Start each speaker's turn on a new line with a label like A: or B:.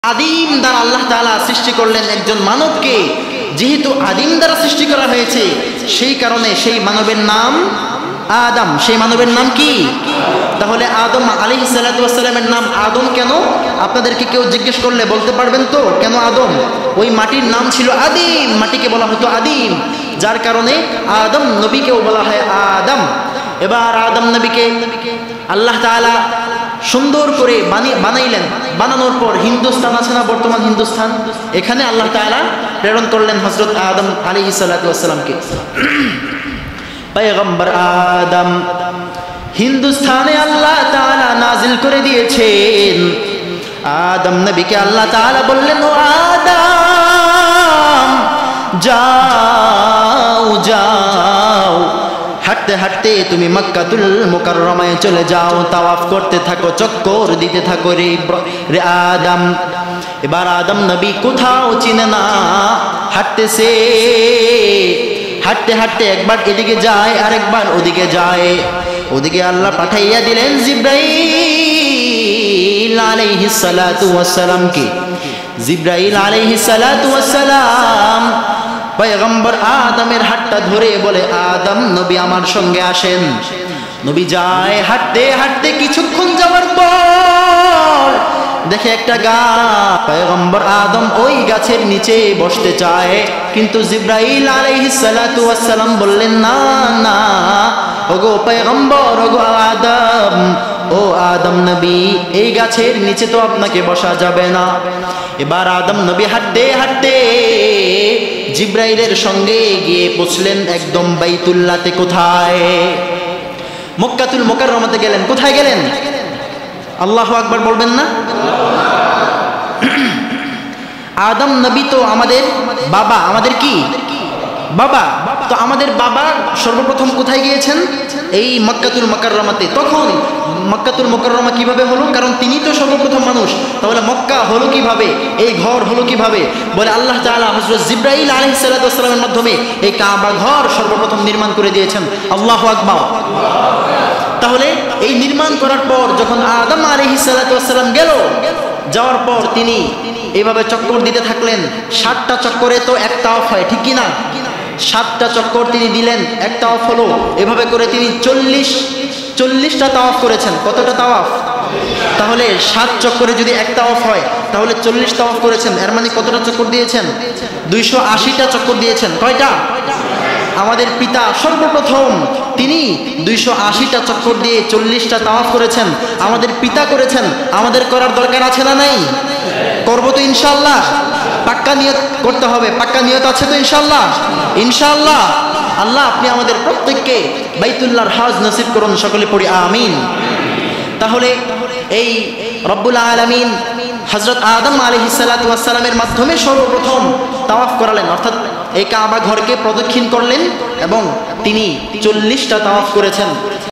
A: আদিম দ্বারা আল্লাহ তাআলা সৃষ্টি করলেন একজন মানবকে। যেহেতু আদিম দ্বারা সৃষ্টি করা হয়েছে, সেই কারণে সেই মানবের নাম আদম। সেই মানবের নাম কি? তাহলে আদম আলাইহিস সালাতু ওয়াস সালামের নাম আদম কেন? আপনাদেরকে কেউ জিজ্ঞেস করলে বলতে পারবেন তো কেন আদম? ওই মাটির নাম ছিল আদিম, মাটিকে বলা হতো আদিম, যার কারণে আদম নবীকেও বলা হয় আদম। এবার আদম নবীকে আল্লাহ তাআলা সুন্দর করে বানাইলেন। বানানোর পর হিন্দুস্তান আছে না, বর্তমান হিন্দুস্তান, এখানে আল্লাহ তাআলা প্রেরণ করলেন হযরত আদম আলাইহিস সালাতু ওয়াস সালামকে। পয়গম্বর আদম হিন্দুস্তানে আল্লাহ তাআলা নাজিল করে দিয়েছেন। আদম নবীকে আল্লাহ তাআলা বললেন, ও আদম যাও যাও, হাঁটতে হাঁটতে তুমি মক্কাতুল মুকাররমায় চলে যাও, তাওয়াফ করতে থাকো, চক্কর দিতে থাকো রে আদম। এবার আদম নবী কোথাও চিনে না, হাঁটতেছে, হাঁটতে হাঁটতে একবার এদিকে যায় আর একবার ওদিকে যায়। ওদিকে আল্লাহ পাঠাইয়া দিলেন জিবরাইল আলাইহিস সালাতু ওয়াস সালামকে। জিবরাইল আলাইহিস সালাতু ওয়াস সালাম পয়গম্বর আদমের হাতটা ধরে বলে, আদম নবী আমার সঙ্গে আসেন। নবী যায়, হাঁটতে হাঁটতে কিছুক্ষণ যাওয়ার পর দেখে একটা গাছ। পয়গম্বর আদম ওই গাছের নিচে বসতে চায়, কিন্তু জিবরাইল আলাইহিস সালাতু ওয়াস সালাম বললেন, না না, ওগো পয়গম্বর, ওগো আদম, ও আদম নবী, এই গাছের নিচে তো আপনাকে বসা যাবে না। এবার আদম নবী হাঁটতে হাঁটতে জিবরাইলের সঙ্গে গিয়ে পৌঁছলেন একদম বাইতুল্লাহতে। কোথায়? মক্কাতুল মুকাররমাতে গেলেন। কোথায় গেলেন? আল্লাহু আকবার বলবেন না? আদম নবী তো আমাদের বাবা, আমাদের কি বাবা। তো আমাদের বাবা সর্বপ্রথম কোথায় গিয়েছেন? এই মক্কাতুল মুকাররমাতে। তখন মক্কাতুল মুকাররমা কিভাবে হলো? কারণ তিনি তো সর্বপ্রথম মানুষ। তাহলে মক্কা হলো কিভাবে, এই ঘর হলো কিভাবে? বলে আল্লাহ তাআলা হযরত জিবরাইল আলাইহিস সালাতু ওয়াস সালামের মাধ্যমে এই কাবা ঘর সর্বপ্রথম নির্মাণ করে দিয়েছেন। আল্লাহু আকবার। তাহলে এই নির্মাণ করার পর যখন আদম আলাইহিস সালাতু ওয়াস সালাম গেল, যাওয়ার পর তিনি এইভাবে চক্কর দিতে থাকলেন। 7টা চক্করে তো এক তাওয়াফ হয়, ঠিক কি না? 7টা চক্কর তিনি দিলেন, এক তাওয়াফ হলো। এভাবে করে তিনি 40টা তাওয়াফ করেছেন। কতটা তাওয়াফ? তাহলে 7 চক্করে যদি এক তাওয়াফ হয়, তাহলে 40 তাওয়াফ করেছেন। এর মানে কতটা চক্কর দিয়েছেন? 280টা চক্কর দিয়েছেন। কয়টা? আমাদের পিতা সর্বপ্রথম তিনি 280টা চক্কর দিয়ে 40টা তাওয়াফ করেছেন। আমাদের পিতা করেছেন, আমাদের করার দরকার আছে না নাই? করব তো ইনশাআল্লাহ। পাক্কা নিয়ত করতে হবে। পাক্কা নিয়ত আছে তো ইনশাআল্লাহ? ইনশাআল্লাহ। আল্লাহ আপনি আমাদের প্রত্যেককে বাইতুল্লাহর হজ নসিব করুন। সকলে পড়ি আমিন। তাহলে এই রব্বুল আলামিন হযরত আদম আলাইহিস সালাতু ওয়াস সালামের মাধ্যমে সর্বপ্রথম তাওয়াফ করালেন, অর্থাৎ এই কাবা ঘরকে প্রদক্ষিণ করলেন এবং তিনি 40টা তাওয়াফ করেছেন।